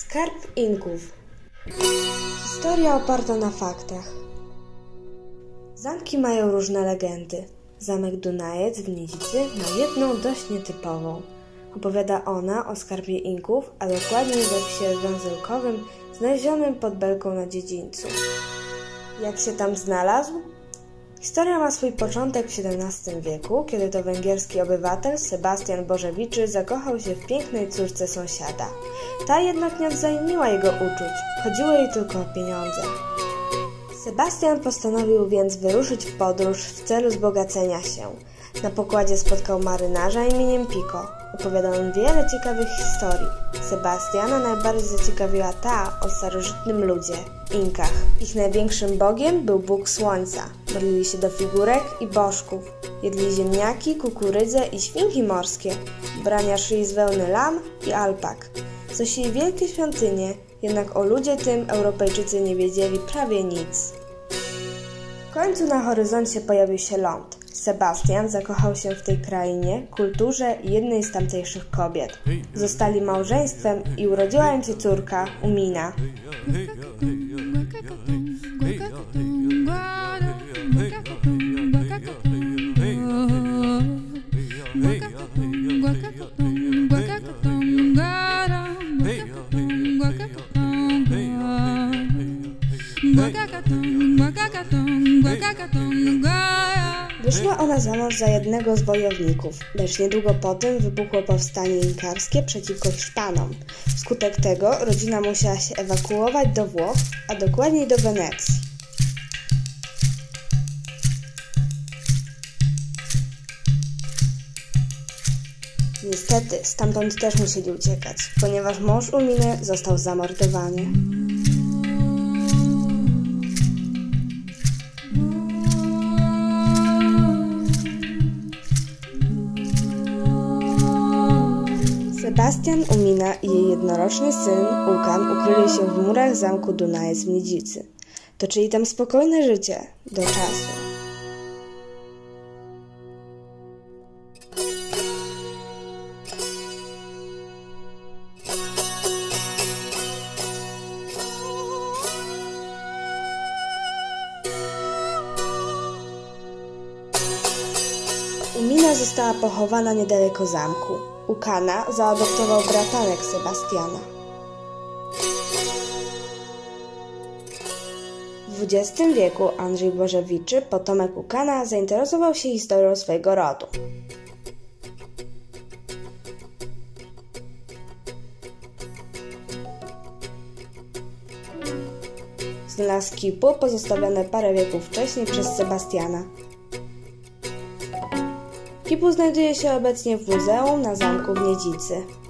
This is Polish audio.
Skarb Inków. Historia oparta na faktach. Zamki mają różne legendy. Zamek Dunajec w Nidzicy ma jedną dość nietypową. Opowiada ona o skarbie Inków, a dokładniej zapisie węzełkowym znalezionym pod belką na dziedzińcu. Jak się tam znalazł? Historia ma swój początek w XVII wieku, kiedy to węgierski obywatel Sebastian Bożewiczy zakochał się w pięknej córce sąsiada. Ta jednak nie wzajemniła jego uczuć, chodziło jej tylko o pieniądze. Sebastian postanowił więc wyruszyć w podróż w celu wzbogacenia się. Na pokładzie spotkał marynarza imieniem Pico. Opowiadał on wiele ciekawych historii. Sebastiana najbardziej zaciekawiła ta o starożytnym ludzie, Inkach. Ich największym bogiem był Bóg Słońca. Modlili się do figurek i bożków. Jedli ziemniaki, kukurydzę i świnki morskie. Ubrania szyli z wełny lam i alpak. Znosili wielkie świątynie, jednak o ludzie tym Europejczycy nie wiedzieli prawie nic. W końcu na horyzoncie pojawił się ląd. Sebastian zakochał się w tej krainie, kulturze i jednej z tamtejszych kobiet. Zostali małżeństwem i urodziła im się córka, Umina. Wyszła ona za mąż za jednego z wojowników, lecz niedługo potem wybuchło powstanie inkarskie przeciwko Hiszpanom. Wskutek tego rodzina musiała się ewakuować do Włoch, a dokładniej do Wenecji. Niestety, stamtąd też musieli uciekać, ponieważ mąż Uminy został zamordowany. Sebastian, Umina i jej jednoroczny syn, Łukan, ukryli się w murach zamku Dunajec w Nidzicy. Toczyli tam spokojne życie, do czasu. Umina została pochowana niedaleko zamku. Łukana zaadoptował bratanek Sebastiana. W XX wieku Andrzej Bożewiczy, potomek Łukana, zainteresował się historią swojego rodu. Znalazł kipu pozostawione parę wieków wcześniej przez Sebastiana. Kipu znajduje się obecnie w muzeum na zamku w Nidzicy.